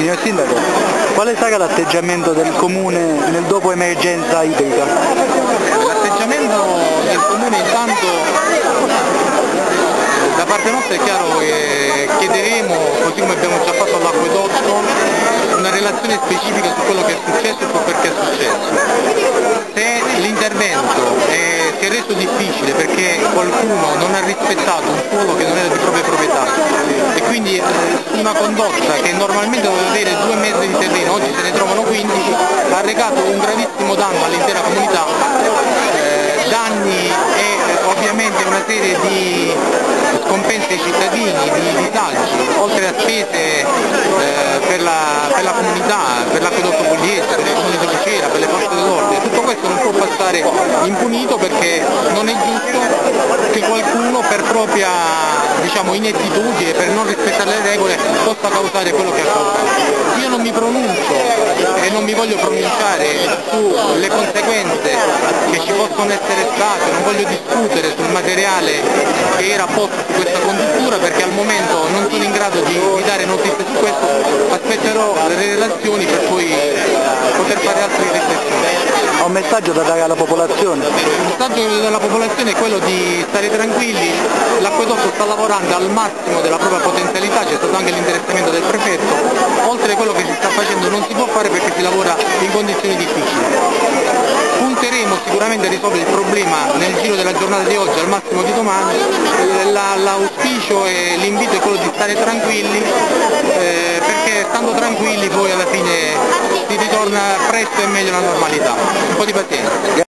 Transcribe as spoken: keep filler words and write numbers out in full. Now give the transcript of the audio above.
Signor Sindaco, quale sarà l'atteggiamento del Comune nel dopo emergenza idrica? L'atteggiamento del Comune intanto da parte nostra è chiaro che chiederemo, così come abbiamo già fatto all'acquedotto, una relazione specifica su quello che è successo e su perché è successo. Se l'intervento è, si è reso difficile perché qualcuno non ha rispettato un suolo che non era di propria proprietà e quindi eh, una condotta che normalmente doveva avere due metri di terreno, oggi se ne trovano quindici, ha recato un gravissimo danno all'intera comunità, eh, danni e eh, ovviamente una serie di scompensi ai cittadini, di disagi, oltre a spese eh, per, la, per la comunità, per l'acquedotto pugliese, per il comune di Lucera, per le forze dell'ordine. Tutto questo non può passare impunito perché non è giusto che qualcuno per propria diciamo, inettitudine, per non rispettare le regole, possa causare quello che ha causato. Io non mi pronuncio e non mi voglio pronunciare sulle conseguenze che ci possono essere state, non voglio discutere sul materiale che era posto su questa conduttura perché al momento non sono in grado di, di dare notizie su questo, aspetterò le relazioni per poi poter fare altre riflessioni. Ho un messaggio da dare alla popolazione. Il messaggio della popolazione è quello di stare tranquilli, l'acquedotto sta lavorando al massimo della propria potenzialità, c'è stato anche l'interessamento del prefetto, oltre a quello che si sta facendo non si può fare perché si lavora in condizioni difficili. Punteremo sicuramente a risolvere il problema nel giro della giornata di oggi, al massimo di domani, l'auspicio e l'invito è quello di stare tranquilli, eh, perché stando tranquilli poi alla fine si ritorna presto e meglio alla normalità. Un po' di pazienza.